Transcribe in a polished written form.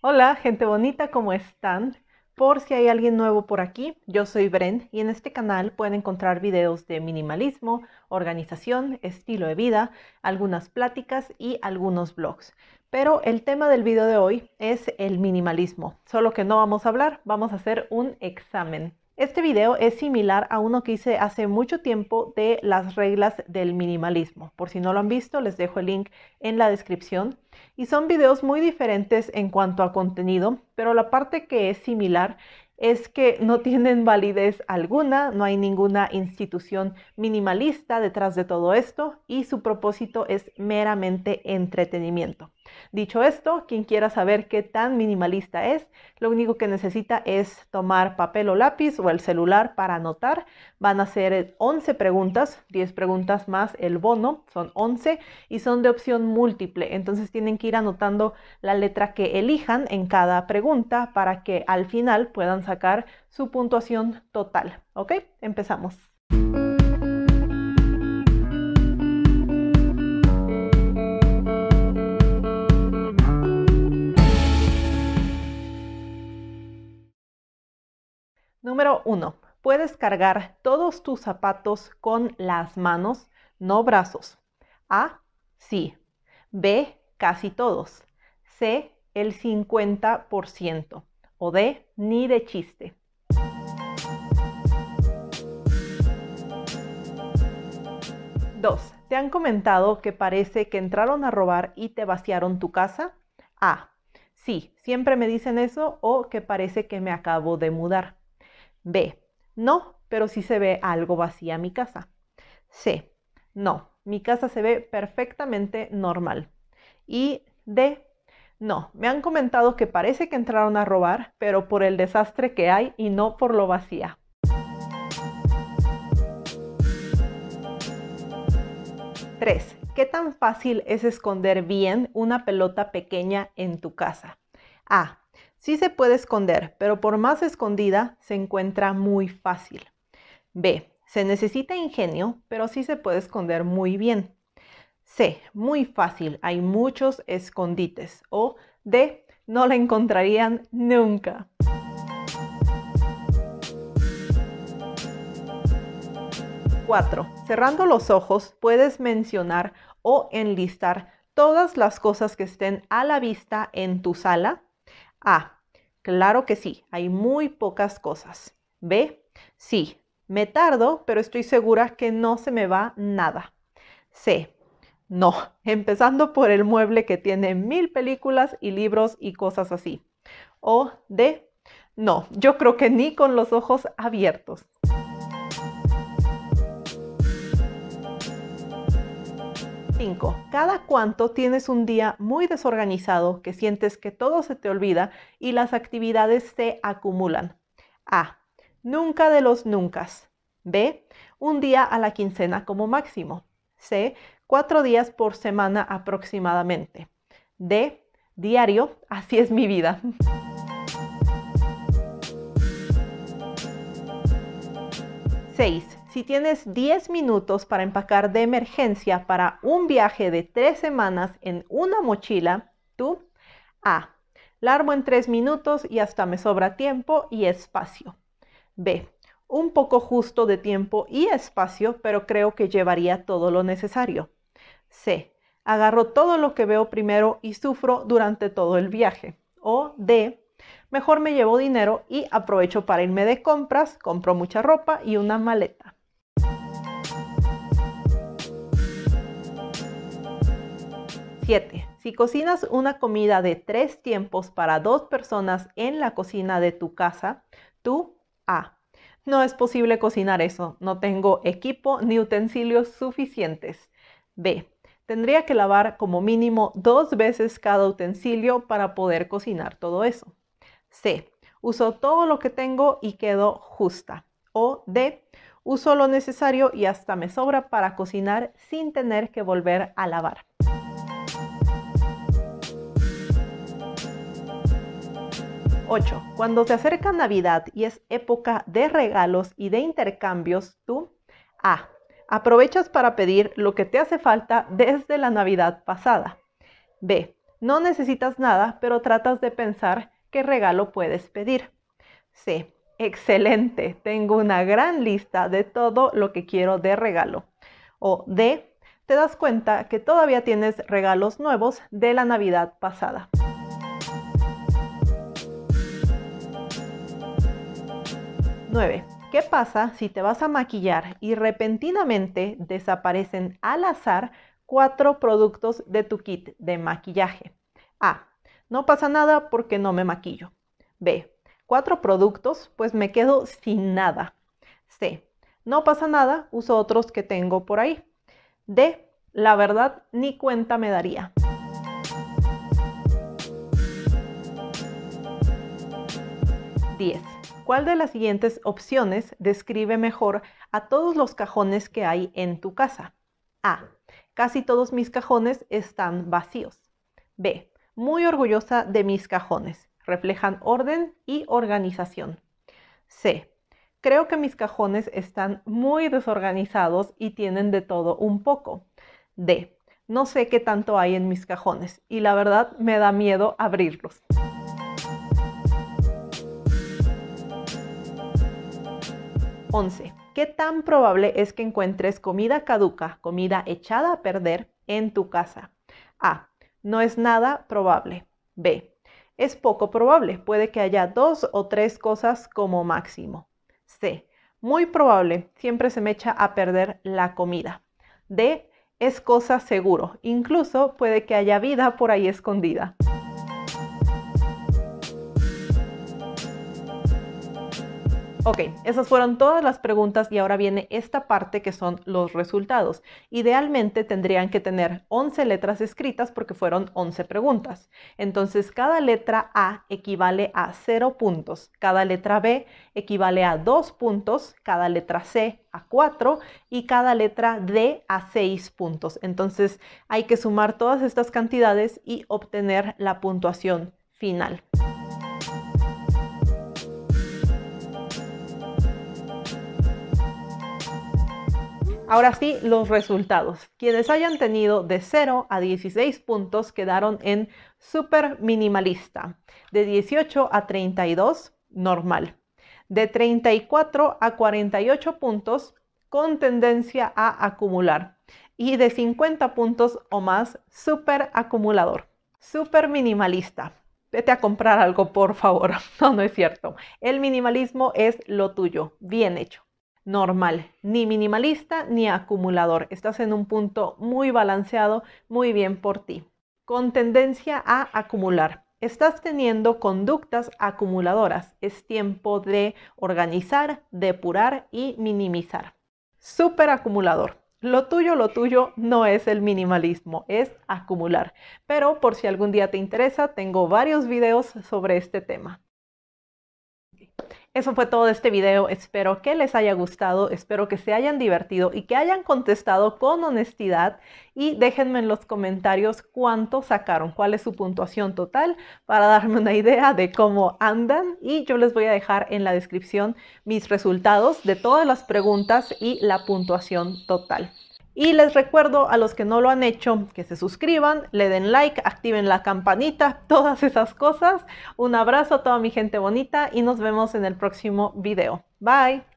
Hola, gente bonita, ¿cómo están? Por si hay alguien nuevo por aquí, yo soy Bren y en este canal pueden encontrar videos de minimalismo, organización, estilo de vida, algunas pláticas y algunos vlogs. Pero el tema del video de hoy es el minimalismo, solo que no vamos a hablar, vamos a hacer un examen. Este video es similar a uno que hice hace mucho tiempo de las reglas del minimalismo. Por si no lo han visto, les dejo el link en la descripción. Y son videos muy diferentes en cuanto a contenido, pero la parte que es similar es que no tienen validez alguna, no hay ninguna institución minimalista detrás de todo esto y su propósito es meramente entretenimiento. Dicho esto, quien quiera saber qué tan minimalista es, lo único que necesita es tomar papel o lápiz o el celular para anotar. Van a ser 11 preguntas, 10 preguntas más el bono, son 11 y son de opción múltiple. Entonces tienen que ir anotando la letra que elijan en cada pregunta para que al final puedan sacar su puntuación total. ¿Ok? Empezamos. Número 1. Puedes cargar todos tus zapatos con las manos, no brazos. A. Sí. B. Casi todos. C. El 50%. O D. Ni de chiste. 2. ¿Te han comentado que parece que entraron a robar y te vaciaron tu casa? A. Sí, siempre me dicen eso o que parece que me acabo de mudar. B. No, pero sí se ve algo vacía mi casa. C. No, mi casa se ve perfectamente normal. Y D. No, me han comentado que parece que entraron a robar, pero por el desastre que hay y no por lo vacía. 3. ¿Qué tan fácil es esconder bien una pelota pequeña en tu casa? A. Sí se puede esconder, pero por más escondida se encuentra muy fácil. B. Se necesita ingenio, pero sí se puede esconder muy bien. C. Muy fácil, hay muchos escondites. O D. No la encontrarían nunca. 4. Cerrando los ojos, puedes mencionar o enlistar todas las cosas que estén a la vista en tu sala. A. Claro que sí, hay muy pocas cosas. B. Sí, me tardo, pero estoy segura que no se me va nada. C. No, empezando por el mueble que tiene 1000 películas y libros y cosas así. O D. No, yo creo que ni con los ojos abiertos. 5. ¿Cada cuánto tienes un día muy desorganizado que sientes que todo se te olvida y las actividades se acumulan? A. Nunca de los nuncas. B. Un día a la quincena como máximo. C. 4 días por semana aproximadamente. D. Diario, así es mi vida. 6. Si tienes 10 minutos para empacar de emergencia para un viaje de 3 semanas en una mochila, tú A. La armo en 3 minutos y hasta me sobra tiempo y espacio. B. Un poco justo de tiempo y espacio, pero creo que llevaría todo lo necesario. C. Agarro todo lo que veo primero y sufro durante todo el viaje. O D. Mejor me llevo dinero y aprovecho para irme de compras, compro mucha ropa y una maleta. 7. Si cocinas una comida de 3 tiempos para 2 personas en la cocina de tu casa, tú A. No es posible cocinar eso, no tengo equipo ni utensilios suficientes. B. Tendría que lavar como mínimo 2 veces cada utensilio para poder cocinar todo eso. C. Uso todo lo que tengo y quedo justa. O D. Uso lo necesario y hasta me sobra para cocinar sin tener que volver a lavar. 8. Cuando se acerca Navidad y es época de regalos y de intercambios, tú A. Aprovechas para pedir lo que te hace falta desde la Navidad pasada. B. No necesitas nada, pero tratas de pensar qué regalo puedes pedir. C. Excelente, tengo una gran lista de todo lo que quiero de regalo. O D. Te das cuenta que todavía tienes regalos nuevos de la Navidad pasada. 9. ¿Qué pasa si te vas a maquillar y repentinamente desaparecen al azar 4 productos de tu kit de maquillaje? A. No pasa nada porque no me maquillo. B. 4 productos, pues me quedo sin nada. C. No pasa nada, uso otros que tengo por ahí. D. La verdad, ni cuenta me daría. 10. ¿Cuál de las siguientes opciones describe mejor a todos los cajones que hay en tu casa? A. Casi todos mis cajones están vacíos. B. Muy orgullosa de mis cajones. Reflejan orden y organización. C. Creo que mis cajones están muy desorganizados y tienen de todo un poco. D. No sé qué tanto hay en mis cajones y la verdad me da miedo abrirlos. 11. ¿Qué tan probable es que encuentres comida caduca, comida echada a perder en tu casa? A. No es nada probable. B. Es poco probable, puede que haya 2 o 3 cosas como máximo. C. Muy probable, siempre se me echa a perder la comida. D. Es cosa seguro, incluso puede que haya vida por ahí escondida. Ok, esas fueron todas las preguntas y ahora viene esta parte que son los resultados. Idealmente tendrían que tener 11 letras escritas porque fueron 11 preguntas. Entonces cada letra A equivale a 0 puntos, cada letra B equivale a 2 puntos, cada letra C a 4 y cada letra D a 6 puntos. Entonces hay que sumar todas estas cantidades y obtener la puntuación final. Ahora sí, los resultados. Quienes hayan tenido de 0 a 16 puntos quedaron en súper minimalista. De 18 a 32, normal. De 34 a 48 puntos, con tendencia a acumular. Y de 50 puntos o más, súper acumulador. Súper minimalista. Vete a comprar algo, por favor. No, no es cierto. El minimalismo es lo tuyo, bien hecho. Normal, ni minimalista ni acumulador. Estás en un punto muy balanceado, muy bien por ti. Con tendencia a acumular. Estás teniendo conductas acumuladoras. Es tiempo de organizar, depurar y minimizar. Súper acumulador. Lo tuyo no es el minimalismo, es acumular. Pero por si algún día te interesa, tengo varios videos sobre este tema. Eso fue todo de este video, espero que les haya gustado, espero que se hayan divertido y que hayan contestado con honestidad y déjenme en los comentarios cuánto sacaron, cuál es su puntuación total para darme una idea de cómo andan y yo les voy a dejar en la descripción mis resultados de todas las preguntas y la puntuación total. Y les recuerdo a los que no lo han hecho que se suscriban, le den like, activen la campanita, todas esas cosas. Un abrazo a toda mi gente bonita y nos vemos en el próximo video. Bye.